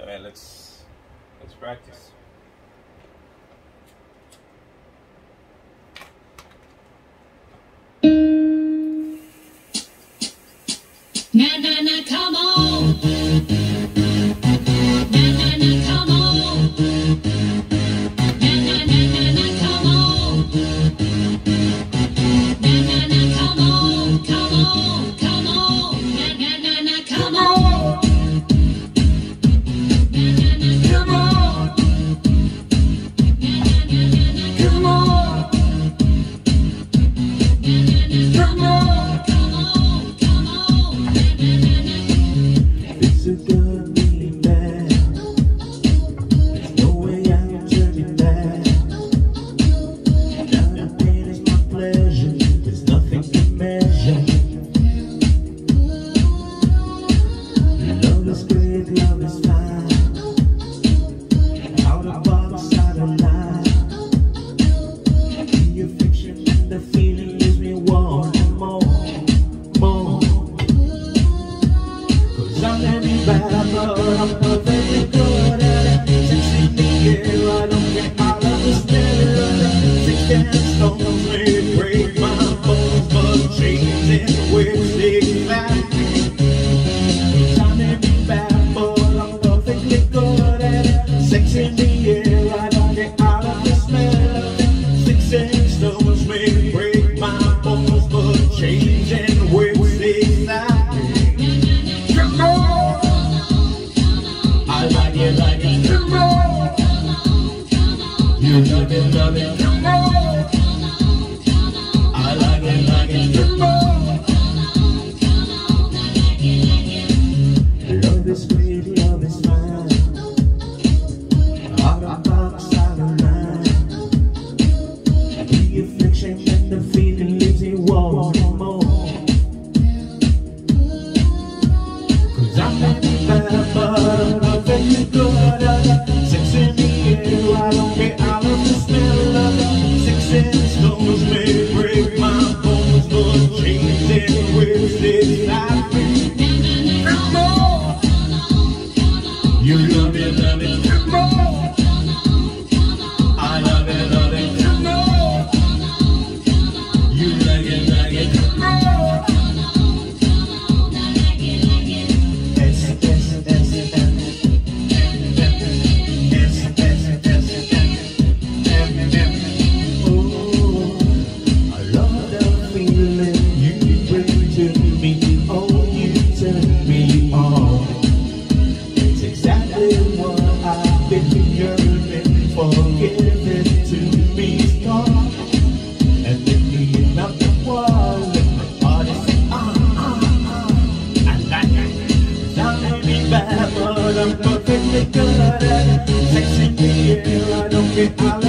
Alright, let's practice. Na na na, come on. Na na na, come on. Na na na na na, come on. Na na na, come on, come on, come on. Na na na na, come on. Na na na, come on. Na na na na, come on. Na na na, come on. It's a good meaning bad. There's no way I'm turning back. Now the pain is my pleasure. There's nothing to measure. Love is great, love is fine. Out of box, out of line. The affection and the feeling leaves me wanting more. I'm having bad, but I'm perfectly good at it. Since in the air, I don't get out of the smell of it. 6 stones may break my bones, but chains in which they fly. I'm having bad, but I'm perfectly good at it. 6 in the air, I don't get out of the smell of it. 6 stones may break my bones, but chains in which they fly. Come on. You love it, come on. I like it, come on. Love is sweet, love is fine. Out of box, out of line. The affliction and the feeling leaves me wanting more. Cause I'm not bad, but I'm perfectly good at it. 6 in the air, I don't get out of the smell of it. 6 stones may break my bones, but chains in which they fly. Come on. You love it, come on. I love it, come on. You like it, come on. I'm perfectly good at it. 6 in the air, I don't get out.